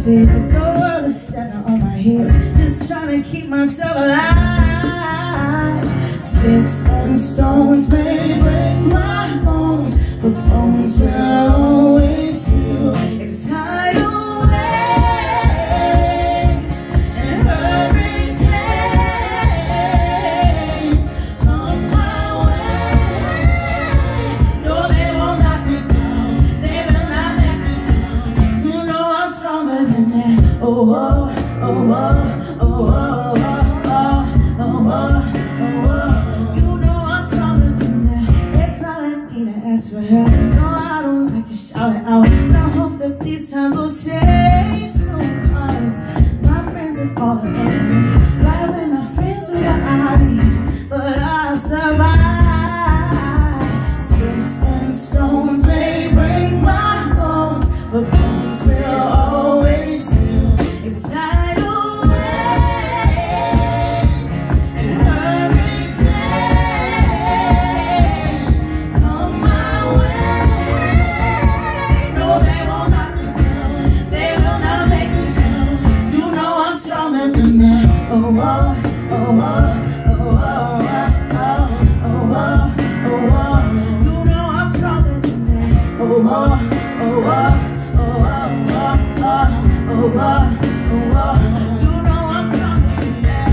fears. The world is stepping on my heels, just trying to keep myself alive. Sticks and stones may break my bones, but bones will always heal. If tidal waves and hurricanes come my way, no, they won't knock me down. They will not let me down. You know I'm stronger than that. Oh, oh, oh, oh, oh, oh, oh, oh, oh, oh, oh. You know I'm stronger than that. It's not like me to ask for help. No, I don't like to shout it out. I hope that these times will change soon, 'cause my friends are falling under me, right when my friends are behind me, but I'll survive. Sticks and stones may break my bones, but bones will always heal. If tidal waves and hurricanes come my way, no, they won't knock me down. They will not make me down. You know I'm stronger than that. Oh, oh, oh, oh, oh, oh, oh, oh, oh, oh. You know I'm stronger than that. Oh, oh, oh, oh, oh, oh, oh, oh, oh, oh. You know I'm stronger than that.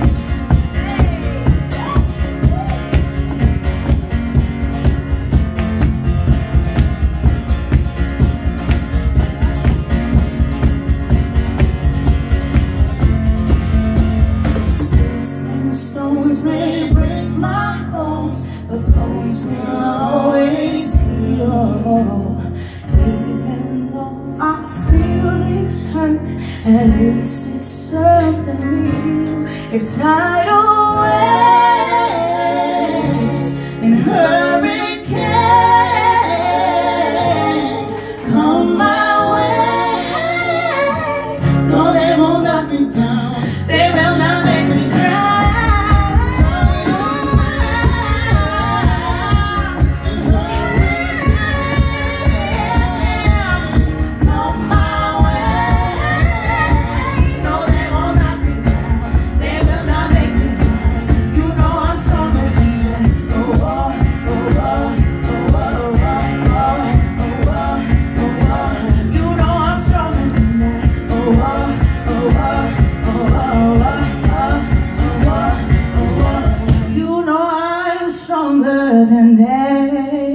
Sticks and stones may break my bones, but bones will always heal. Even though I feel this hurt, at least it's something real. If tidal waves and hurricanes come my way, no, they won't knock me down. They will not make me drown. Tidal waves and hurricanes come my way, no, they won't knock me down. They will not make me drown. You know I'm stronger than that. Oh, oh, oh, oh, oh, oh, oh, oh, oh, oh. You know I'm stronger than that. Oh, oh, oh, oh, oh, oh, oh, oh, oh. You know I'm stronger than that.